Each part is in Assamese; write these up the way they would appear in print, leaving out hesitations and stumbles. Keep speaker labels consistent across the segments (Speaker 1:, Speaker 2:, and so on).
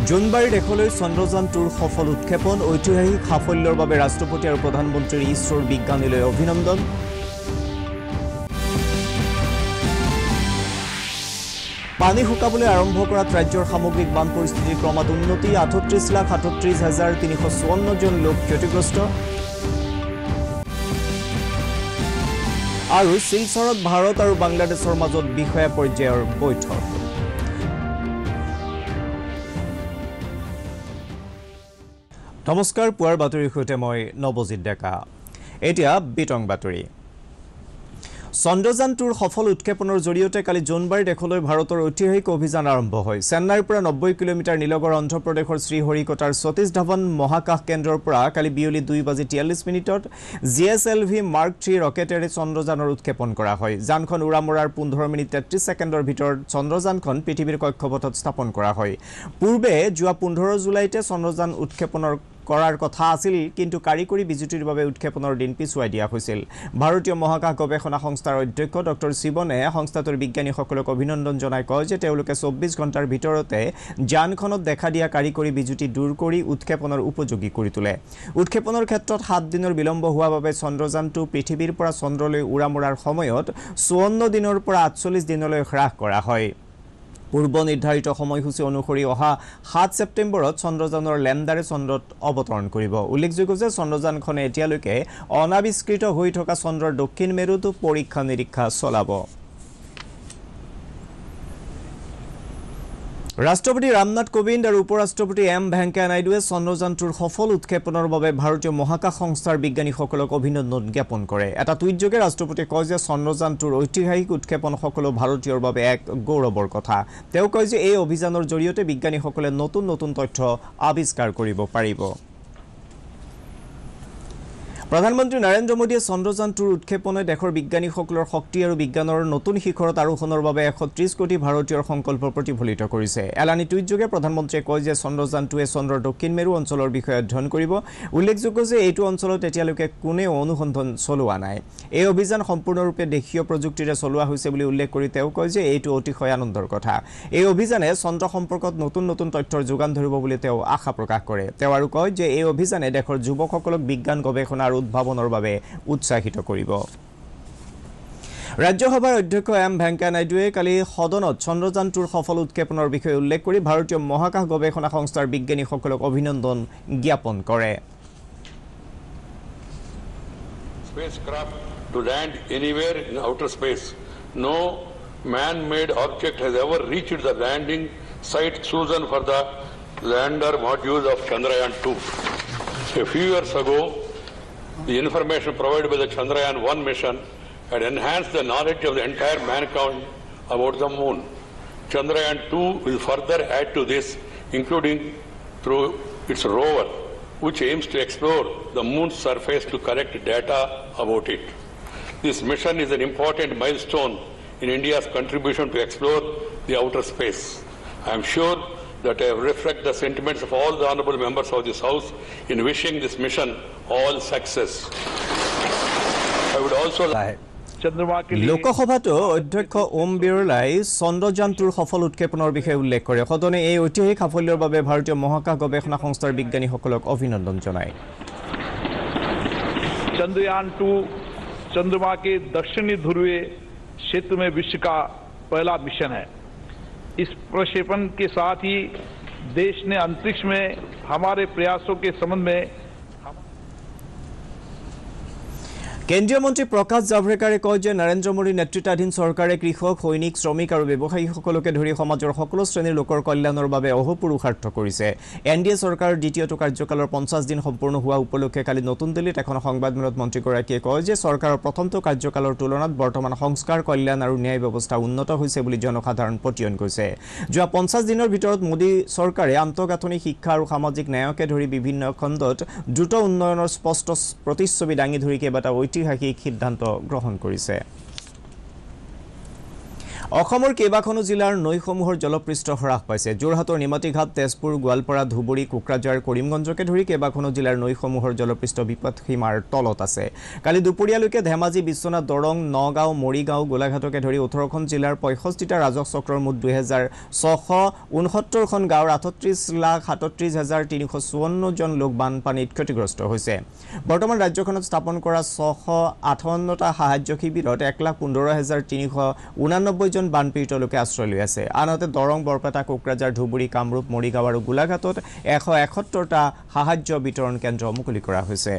Speaker 1: জুনবাৰী দেশলৈ চন্দ্ৰযান 2ৰ সফল উৎক্ষেপণ ঐতিহাসিক সাফল্যৰ বাবে ৰাষ্ট্ৰপতি আৰু প্ৰধানমন্ত্ৰীৰ ইছৰোৰ বিজ্ঞানীলৈ অভিনন্দন। পানী শুকাবলৈ আৰম্ভ কৰাত ৰাজ্যৰ সামগ্ৰিক বান পৰিস্থিতিৰ ক্ৰমাৎ উন্নতি 38,38,354 জন লোক ক্ষতিগ্ৰস্ত। আৰু শিলচৰত ভাৰত আৰু বাংলাদেশৰ মাজত বিষয়া পৰ্যায়ৰ বৈঠক। নমস্কাৰ, পুৱাৰ বাতৰিৰ সৈতে মই নৱজিৎ ডেকা। এতিয়া বিতং বাতৰি। চন্দ্ৰযান 2ৰ সফল উৎক্ষেপনৰ জৰিয়তে কালি জোনবাৰী দেশলৈ ভাৰতৰ ঐতিহাসিক অভিযান আৰম্ভ হয়। চেন্নাইৰ পৰা 90 কিলোমিটাৰ নিলগৰ অন্ধ্ৰপ্ৰদেশৰ শ্ৰীহৰিকোটাৰ সতীশ ধাৱন মহাকাশ কেন্দ্ৰৰ পৰা কালি বিয়লি 2:43 GSLV Mark 3 ৰকেটেৰে চন্দ্ৰযানৰ উৎক্ষেপণ কৰা হয়। যানখন উৰা মৰাৰ 15 মিনিট 33 ছেকেণ্ডৰ ভিতৰত চন্দ্ৰযানখন পৃথিৱীৰ কক্ষপথত স্থাপন কৰা হয়। পূৰ্বে যোৱা 15 জুলাইতে চন্দ্ৰযান উৎক্ষেপনৰ কৰাৰ কথা আছিল, কিন্তু কাৰিকৰী বিজুতিৰ বাবে উৎক্ষেপনৰ দিন পিছুৱাই দিয়া হৈছিল। ভাৰতীয় মহাকাশ গৱেষণা সংস্থাৰ অধ্যক্ষ ডক্টৰ শিৱনে সংস্থাটোৰ বিজ্ঞানীসকলক অভিনন্দন জনাই কয় যে তেওঁলোকে 24 ঘণ্টাৰ ভিতৰতে যানখনত দেখা দিয়া কাৰিকৰী বিজুতি দূৰ কৰি উৎক্ষেপনৰ উপযোগী কৰি তোলে। উৎক্ষেপনৰ ক্ষেত্ৰত 7 দিনৰ বিলম্ব হোৱা বাবে চন্দ্ৰযানটো পৃথিৱীৰ পৰা চন্দ্ৰলৈ উৰা মৰাৰ সময়ত 54 দিনৰ পৰা 48 দিনলৈ হ্ৰাস কৰা হয়। পূৰ্ব নিৰ্ধাৰিত সময়সূচী অনুসৰি অহা 7 ছেপ্টেম্বৰত চন্দ্ৰযানৰ লেণ্ডাৰে চন্দ্ৰত অৱতৰণ কৰিব। উল্লেখযোগ্য যে চন্দ্ৰযানখনে এতিয়ালৈকে অনাবিষ্কৃত হৈ থকা চন্দ্ৰৰ দক্ষিণ মেৰুতো পৰীক্ষা নিৰীক্ষা চলাব। ৰাষ্ট্ৰপতি ৰামনাথ কোবিন্দ আৰু উপৰাষ্ট্ৰপতি এম ভেংকায়া নাইডুৱে চন্দ্ৰযান 2ৰ সফল উৎক্ষেপনৰ বাবে ভাৰতীয় মহাকাশ সংস্থাৰ বিজ্ঞানীসকলক অভিনন্দন জ্ঞাপন কৰে। এটা টুইটযোগে ৰাষ্ট্ৰপতিয়ে কয় যে চন্দ্ৰযান 2ৰ ঐতিহাসিক উৎক্ষেপন সকলো ভাৰতীয়ৰ বাবে এক গৌৰৱৰ কথা। তেওঁ কয় যে এই অভিযানৰ জৰিয়তে বিজ্ঞানীসকলে নতুন নতুন তথ্য আৱিষ্কাৰ কৰিব পাৰিব। প্ৰধানমন্ত্ৰী নৰেন্দ্ৰ মোদীয়ে চন্দ্ৰযান 2ৰ উৎক্ষেপনে দেশৰ বিজ্ঞানীসকলৰ শক্তি আৰু বিজ্ঞানৰ নতুন শিখৰত আৰোহণৰ বাবে 130 কোটি ভাৰতীয়ৰ সংকল্প প্ৰতিফলিত কৰিছে। এলানি টুইটযোগে প্ৰধানমন্ত্ৰীয়ে কয় যে চন্দ্ৰযান 2ৱে চন্দ্ৰৰ দক্ষিণ মেৰু অঞ্চলৰ বিষয়ে অধ্যয়ন কৰিব। উল্লেখযোগ্য যে এইটো অঞ্চলত এতিয়ালৈকে কোনেও অনুসন্ধান চলোৱা নাই। এই অভিযান সম্পূৰ্ণৰূপে দেশীয় প্ৰযুক্তিৰে চলোৱা হৈছে বুলি উল্লেখ কৰি তেওঁ কয় যে এইটো অতিশয় আনন্দৰ কথা। এই অভিযানে চন্দ্ৰ সম্পৰ্কত নতুন নতুন তথ্যৰ যোগান ধৰিব বুলি তেওঁ আশা প্ৰকাশ কৰে। তেওঁ আৰু কয় যে এই অভিযানে দেশৰ যুৱকসকলক বিজ্ঞান গৱেষণা আৰু উদ্ভাৱনৰ বাবে উৎসাহিত কৰিব। ৰাজ্যসভাৰ অধ্যক্ষ এম ভেংকায়া নাইডুৱে কালি সদনত চন্দ্ৰযান 2ৰ সফল উৎক্ষেপনৰ বিষয়ে উল্লেখ কৰি ভাৰতীয় মহাকাশ গৱেষণা সংস্থাৰ বিজ্ঞানীসকলক অভিনন্দন জ্ঞাপন কৰে।
Speaker 2: Spacecraft to land anywhere in outer space. No man-made object has ever reached the landing site chosen for the lander module of Chandrayaan 2. A few years ago, the information provided by the Chandrayaan-1 mission had enhanced the knowledge of the entire mankind about the moon. Chandrayaan-2 will further add to this, including through its rover, which aims to explore the moon's surface to collect data about it. This mission is an important milestone in India's contribution to explore the outer space. I am sure that I reflect the sentiments of all the honorable members of this House in wishing this mission all success. I would also লোকসভাতো অধ্যক্ষ ওম বিৰলাই চন্দ্ৰযান 2ৰ সফল উৎক্ষেপনৰ বিষয়ে উল্লেখ কৰে। সদনে এই ঐতিহাসিক সাফল্যৰ বাবে ভাৰতীয় মহাকাশ গৱেষণা সংস্থাৰ বিজ্ঞানীসকলক অভিনন্দন জনায়।
Speaker 3: चंद्रयान 2 चंद्रमा के दक्षिणी ध्रुवीय क्षेत्र में विश्व का पहला मिशन है। इस प्रक्षेपण के साथ ही देश ने अंतरिक्ष में हमारे प्रयासों के संबंध में
Speaker 1: কেন্দ্ৰীয় মন্ত্ৰী প্ৰকাশ জাভড়েকাৰে কয় যে নৰেন্দ্ৰ মোদীৰ নেতৃত্বাধীন চৰকাৰে কৃষক, সৈনিক, শ্ৰমিক আৰু ব্যৱসায়ীসকলকে ধৰি সমাজৰ সকলো শ্ৰেণীৰ লোকৰ কল্যাণৰ বাবে অহোপুৰুষাৰ্থ কৰিছে। এনডিএ চৰকাৰৰ দ্বিতীয়টো কাৰ্যকালৰ 50 দিন সম্পূৰ্ণ হোৱা উপলক্ষে কালি নতুন দিল্লীত এখন সংবাদমেলত মন্ত্ৰীগৰাকীয়ে কয় যে চৰকাৰৰ প্ৰথমটো কাৰ্যকালৰ তুলনাত বৰ্তমান সংস্কাৰ, কল্যাণ আৰু ন্যায় ব্যৱস্থা উন্নত হৈছে বুলি জনসাধাৰণ পতিয়ন কৰিছে। যোৱা 50 দিনৰ ভিতৰত মোদী চৰকাৰে আন্তঃগাঁথনি, শিক্ষা আৰু সামাজিক ন্যায়কে ধৰি বিভিন্ন খণ্ডত দ্ৰুত উন্নয়নৰ স্পষ্ট প্ৰতিচ্ছবি দাঙি ধৰি কেইবাটাও ঐতিহাসিক সিদ্ধান্ত গ্ৰহণ কৰিছে। অসমৰ কেইবাখনো জিলাৰ নৈসমূহৰ জলপৃষ্ঠ হ্ৰাস পাইছে যোৰহাটৰ নিমাতীঘাট তেজপুৰ গোৱালপাৰা ধুবুৰী কোকৰাঝাৰ কৰিমগঞ্জকে ধৰি কেইবাখনো জিলাৰ নৈসমূহৰ জলপৃষ্ঠ বিপদসীমাৰ তলত আছে কালি দুপৰীয়ালৈকে ধেমাজি বিশ্বনাথ দৰং নগাঁও মৰিগাঁও গোলাঘাটকে ধৰি 18খন জিলাৰ 65টা ৰাজহ চক্ৰৰ মুঠ 2669খন গাঁৱৰ 38,37,354 জন লোক বানপানীত ক্ষতিগ্ৰস্ত হৈছে বৰ্তমান ৰাজ্যখনত স্থাপন কৰা 658টা সাহায্য শিবিৰত 1,15,389 জন বানপীড়িত লোকে আশ্ৰয় লৈ আছে আনহাতে দৰং বৰপেটা কোকৰাঝাৰ ধুবুৰী কামৰূপ মৰিগাঁও আৰু গোলাঘাটত 171টা সাহায্য বিতৰণ কেন্দ্ৰ মুকলি কৰা হৈছে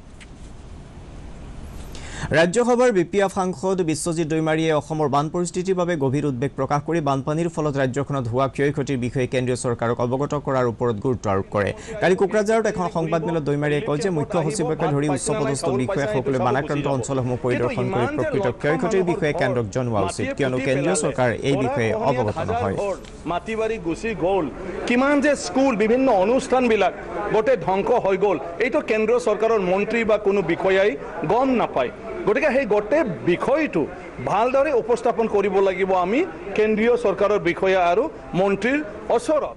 Speaker 1: ৰাজ্যসভাৰ বিপিএফ সাংসদ বিশ্বজিৎ দৈমাৰীয়ে অসমৰ বান পৰিস্থিতিৰ বাবে গভীৰ উদ্বেগ প্ৰকাশ কৰি বানপানীৰ ফলত ৰাজ্যখনত হোৱা ক্ষয়ক্ষতিৰ বিষয়ে কেন্দ্ৰীয় চৰকাৰক অৱগত কৰাৰ ওপৰত গুৰুত্ব আৰোপ কৰে কালি কোকৰাঝাৰত এখন সংবাদমেলত দৈমাৰীয়ে কয় যে মুখ্য সচিবকে ধৰি উচ্চপদস্থ বিষয়াসকলে বানাক্ৰান্ত অঞ্চলসমূহ পৰিদৰ্শন কৰি প্ৰকৃত ক্ষয়ক্ষতিৰ বিষয়ে কেন্দ্ৰক জনোৱা উচিত কিয়নো কেন্দ্ৰীয় চৰকাৰ এই বিষয়ে অৱগত নহয়
Speaker 4: মাটিবাৰী গুচি গ'ল কিমান যে স্কুল বিভিন্ন অনুষ্ঠানবিলাক গোটেই ধ্বংস হৈ গ'ল এইটো কেন্দ্ৰীয় চৰকাৰৰ মন্ত্ৰী বা কোনো বিষয়াই গম নাপায় গতিকে সেই গোটেই বিষয়টো ভালদৰে উপস্থাপন কৰিব লাগিব আমি কেন্দ্ৰীয় চৰকাৰৰ বিষয়া আৰু মন্ত্ৰীৰ ওচৰত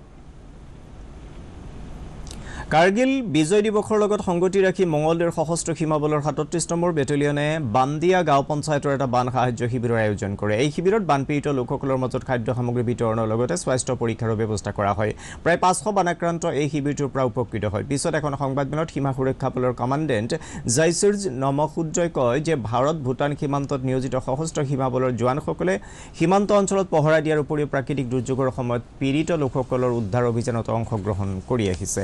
Speaker 1: কাৰ্গিল বিজয় দিৱসৰ লগত সংগতি ৰাখি মঙলদৈৰ সশস্ত্ৰ সীমা বলৰ ৩৭ নম্বৰ বেটেলিয়নে বান্দিয়া গাঁও পঞ্চায়তৰ এটা বান সাহায্য শিবিৰৰ আয়োজন কৰে এই শিবিৰত বানপীড়িত লোকসকলৰ মাজত খাদ্য সামগ্ৰী বিতৰণৰ লগতে স্বাস্থ্য পৰীক্ষাৰো ব্যৱস্থা কৰা হয় প্ৰায় 500 বানাক্ৰান্ত এই শিবিৰটোৰ পৰা উপকৃত হয় পিছত এখন সংবাদমেলত সীমা সুৰক্ষা বলৰ কমাণ্ডেণ্ট জয়সুৰ্জ নমসুদ্ৰই কয় যে ভাৰত ভূটান সীমান্তত নিয়োজিত সশস্ত্ৰ সীমা বলৰ জোৱানসকলে সীমান্ত অঞ্চলত পহৰা দিয়াৰ উপৰিও প্ৰাকৃতিক দুৰ্যোগৰ সময়ত পীড়িত লোকসকলৰ উদ্ধাৰ অভিযানত অংশগ্ৰহণ কৰি আহিছে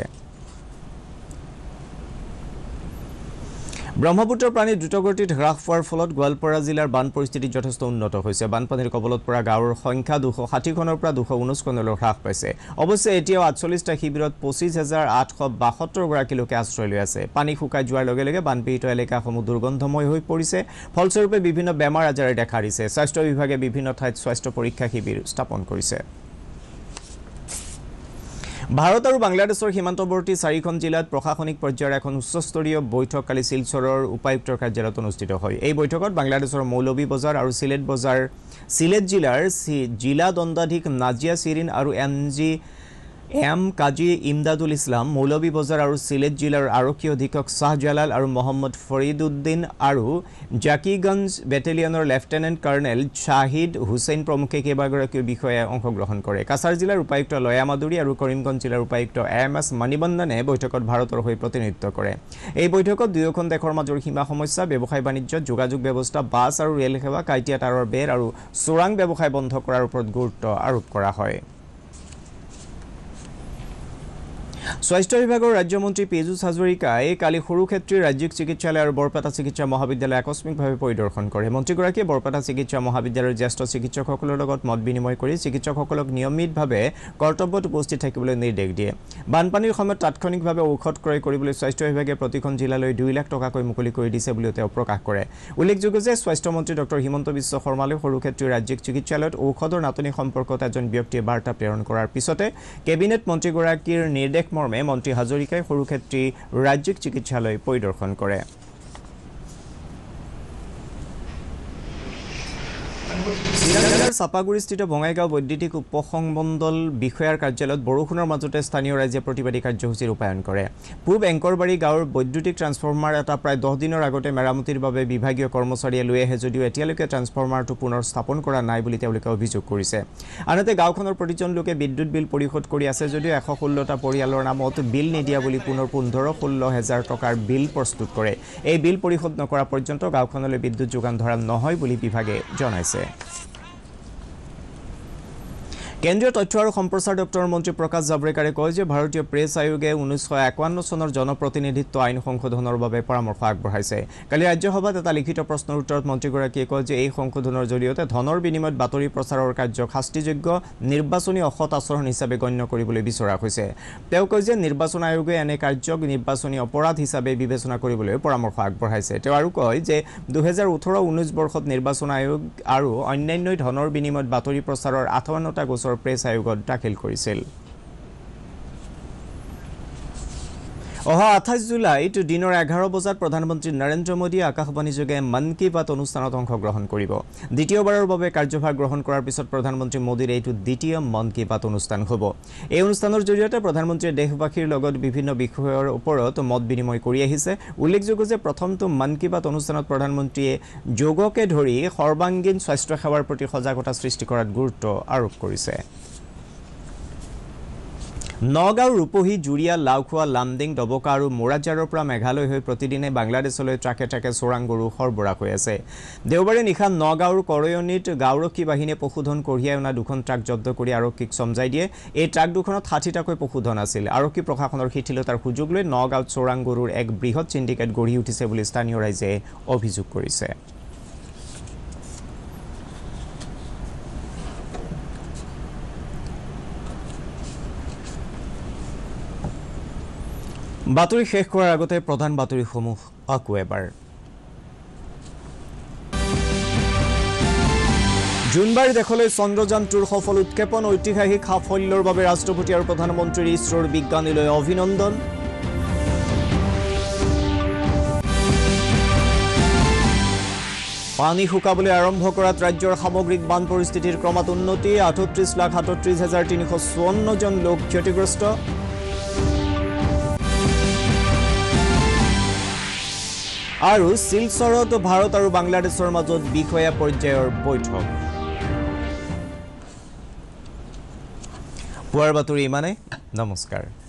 Speaker 1: ব্ৰহ্মপুত্ৰৰ পানী দ্ৰুতগতিত হ্ৰাস পোৱাৰ ফলত গোৱালপাৰা জিলাৰ বান পৰিস্থিতি যথেষ্ট উন্নত হৈছে বানপানীৰ কবলত পৰা গাঁৱৰ সংখ্যা 260খনৰ পৰা 219খনলৈ হ্ৰাস পাইছে অৱশ্যে এতিয়াও 48টা শিবিৰত 25,872 গৰাকী লোকে আশ্ৰয় লৈ আছে পানী শুকাই যোৱাৰ লগে লগে বানপীড়িত এলেকাসমূহ দুৰ্গন্ধময় হৈ পৰিছে ফলস্বৰূপে বিভিন্ন বেমাৰ আজাৰে দেখা দিছে স্বাস্থ্য বিভাগে বিভিন্ন ঠাইত স্বাস্থ্য পৰীক্ষা শিবিৰ স্থাপন কৰিছে ভাৰত আৰু বাংলাদেশৰ সীমান্তৱৰ্তী 4খন জিলাত প্ৰশাসনিক পৰ্যায়ৰ এখন উচ্চস্তৰীয় বৈঠক কালি শিলচৰৰ উপায়ুক্তৰ কাৰ্যালয়ত অনুষ্ঠিত হয় এই বৈঠকত বাংলাদেশৰ মৌলবী বজাৰ আৰু সিলেট জিলাৰ জিলা দণ্ডাধীশ নাজিয়া চিৰিন আৰু কাজী ইমদাদুল ইছলাম মৌলবী বজাৰ আৰু সিলেট জিলাৰ আৰক্ষী অধীক্ষক শাহজালাল আৰু মোহাম্মদ ফৰিদুদ্দিন আৰু জাকিগঞ্জ বেটেলিয়নৰ লেফটেনেণ্ট কৰ্নেল শাহিদ হুছেইন প্ৰমুখে কেইবাগৰাকী বিষয়াই অংশগ্ৰহণ কৰে কাছাৰ জিলাৰ উপায়ুক্ত লয়া মাদুৰী আৰু কৰিমগঞ্জ জিলাৰ উপায়ুক্ত এম.এছ. মণিবন্দনে বৈঠকত ভাৰতৰ হৈ প্ৰতিনিধিত্ব কৰে এই বৈঠকত দুয়োখন দেশৰ মাজৰ সীমা সমস্যা ব্যৱসায় বাণিজ্য যোগাযোগ ব্যৱস্থা বাছ আৰু ৰেল সেৱা কাইটিয়া তাৰৰ বেৰ আৰু চোৰাং ব্যৱসায় বন্ধ কৰাৰ ওপৰত গুৰুত্ব আৰোপ কৰা হয় স্বাস্থ্য বিভাগৰ ৰাজ্যমন্ত্ৰী পীযুষ হাজৰিকাই কালি সৰুক্ষেত্ৰী ৰাজ্যিক চিকিৎসালয় আৰু বৰপেটা চিকিৎসা মহাবিদ্যালয় আকস্মিকভাৱে পৰিদৰ্শন কৰে মন্ত্ৰীগৰাকীয়ে বৰপেটা চিকিৎসা মহাবিদ্যালয়ৰ জ্যেষ্ঠ চিকিৎসকসকলৰ লগত মত বিনিময় কৰি চিকিৎসকসকলক নিয়মিতভাৱে কৰ্তব্যত উপস্থিত থাকিবলৈ নিৰ্দেশ দিয়ে বানপানীৰ সময়ত তাৎক্ষণিকভাৱে ঔষধ ক্ৰয় কৰিবলৈ স্বাস্থ্য বিভাগে প্ৰতিখন জিলালৈ 2 লাখ টকাকৈ মুকলি কৰি দিছে বুলি তেওঁ প্ৰকাশ কৰে উল্লেখযোগ্য যে স্বাস্থ্য মন্ত্ৰী ডক্টৰ হিমন্ত বিশ্ব শৰ্মালৈ সৰুক্ষেত্ৰী ৰাজ্যিক চিকিৎসালয়ত ঔষধৰ নাটনি সম্পৰ্কত এজন ব্যক্তিয়ে বাৰ্তা প্ৰেৰণ কৰাৰ পিছতে কেবিনেট মন্ত্ৰীগৰাকীৰ নিৰ্দেশ মৰ্মে মন্ত্ৰী হাজৰিকাই সৰুক্ষেত্ৰী ৰাজ্যিক চিকিৎসালয় পৰিদৰ্শন কৰে চাপাগুৰিস্থিত বঙাইগাঁও বৈদ্যুতিক উপসংমণ্ডল বিষয়াৰ কাৰ্যালয়ত বৰষুণৰ মাজতে স্থানীয় ৰাইজে প্ৰতিবাদী কাৰ্যসূচী ৰূপায়ণ কৰে পূব এংকৰবাৰী গাঁৱৰ বৈদ্যুতিক ট্ৰান্সফৰ্মাৰ এটা প্ৰায় 10 দিনৰ আগতে মেৰামতিৰ বাবে বিভাগীয় কৰ্মচাৰীয়ে লৈ আহে যদিও এতিয়ালৈকে ট্ৰান্সফৰ্মাৰটো পুনৰ স্থাপন কৰা নাই বুলি তেওঁলোকে অভিযোগ কৰিছে আনহাতে গাঁওখনৰ প্ৰতিজন লোকে বিদ্যুৎ বিল পৰিশোধ কৰি আছে যদিও 116টা পৰিয়ালৰ নামত বিল নিদিয়া বুলি পুনৰ 15-16 টকাৰ বিল প্ৰস্তুত কৰে এই বিল পৰিশোধ নকৰা পৰ্যন্ত গাঁওখনলৈ বিদ্যুৎ যোগান ধৰা নহয় বুলি বিভাগে জনাইছে কেন্দ্ৰীয় তথ্য আৰু সম্প্ৰচাৰ দপ্তৰৰ মন্ত্ৰী প্ৰকাশ জাভড়েকাৰে কয় যে ভাৰতীয় প্ৰেছ আয়োগে 1951 চনৰ জনপ্ৰতিনিধিত্ব আইন সংশোধনৰ বাবে পৰামৰ্শ আগবঢ়াইছে কালি ৰাজ্যসভাত এটা লিখিত প্ৰশ্নৰ উত্তৰত মন্ত্ৰীগৰাকীয়ে কয় যে এই সংশোধনৰ জৰিয়তে ধনৰ বিনিময়ত বাতৰি প্ৰচাৰৰ কাৰ্যক শাস্তিযোগ্য নিৰ্বাচনী অসৎ আচৰণ হিচাপে গণ্য কৰিবলৈ বিচৰা হৈছে তেওঁ কয় যে নিৰ্বাচন আয়োগে এনে কাৰ্যক নিৰ্বাচনী অপৰাধ হিচাপে বিবেচনা কৰিবলৈ পৰামৰ্শ আগবঢ়াইছে তেওঁ আৰু কয় যে 2018-19 বৰ্ষত নিৰ্বাচন আয়োগ আৰু অন্যান্য ধনৰ বিনিময়ত বাতৰি প্ৰচাৰৰ 58টা গোচৰ প্ৰেছ আয়োগত দাখিল কৰিছিল অহা 28 জুলাইত দিনৰ 11 বজাত প্ৰধানমন্ত্ৰী নৰেন্দ্ৰ মোদীয়ে আকাশবাণীযোগে মন কী বাত অনুষ্ঠানত অংশগ্ৰহণ কৰিব দ্বিতীয়বাৰৰ বাবে কাৰ্যভাৰ গ্ৰহণ কৰাৰ পিছত প্ৰধানমন্ত্ৰী মোদীৰ এইটো দ্বিতীয় মন কী বাত অনুষ্ঠান হ'ব এই অনুষ্ঠানৰ জৰিয়তে প্ৰধানমন্ত্ৰীয়ে দেশবাসীৰ লগত বিভিন্ন বিষয়ৰ ওপৰত মত বিনিময় কৰি আহিছে উল্লেখযোগ্য যে প্ৰথমটো মন কী বাত অনুষ্ঠানত প্ৰধানমন্ত্ৰীয়ে যোগকে ধৰি সৰ্বাংগীন স্বাস্থ্য সেৱাৰ প্ৰতি সজাগতা সৃষ্টি কৰাত গুৰুত্ব আৰোপ কৰিছে নগাঁও ৰূপহী জুৰিয়া লাউখোৱা লামডিং ডবকা আৰু মোৰাজাৰৰ পৰা মেঘালয় হৈ প্ৰতিদিনে বাংলাদেশলৈ ট্ৰাকে ট্ৰাকে চোৰাং গৰু সৰবৰাহ হৈ আছে দেওবাৰে নিশা নগাঁওৰ কৰয়নিত গাঁওৰক্ষী বাহিনীয়ে পশুধন কঢ়িয়াই অনা দুখন ট্ৰাক জব্দ কৰি আৰক্ষীক সমজাই দিয়ে এই ট্ৰাক দুখনত 60টাকৈ পশুধন আছিল আৰক্ষী প্ৰশাসনৰ শিথিলতাৰ সুযোগ লৈ নগাঁওত চোৰাং গৰুৰ এক বৃহৎ চিণ্ডিকেট গঢ়ি উঠিছে বুলি স্থানীয় ৰাইজে অভিযোগ কৰিছে বাতৰি শেষ কৰাৰ আগতে প্ৰধান বাতৰিসমূহ আকৌ এবাৰ জুনবাৰী দেশলৈ চন্দ্ৰযান-2ৰ সফল উৎক্ষেপণ ঐতিহাসিক সাফল্যৰ বাবে ৰাষ্ট্ৰপতি আৰু প্ৰধানমন্ত্ৰীৰ ইছৰোৰ বিজ্ঞানীলৈ অভিনন্দন পানী শুকাবলৈ আৰম্ভ কৰাত ৰাজ্যৰ সামগ্ৰিক বান পৰিস্থিতিৰ ক্ৰমাৎ উন্নতি 38,38,354 জন লোক ক্ষতিগ্ৰস্ত আৰু শিলচৰত ভাৰত আৰু বাংলাদেশৰ মাজত বিষয়া পৰ্যায়ৰ বৈঠক পুৱাৰ বাতৰি ইমানে নমস্কাৰ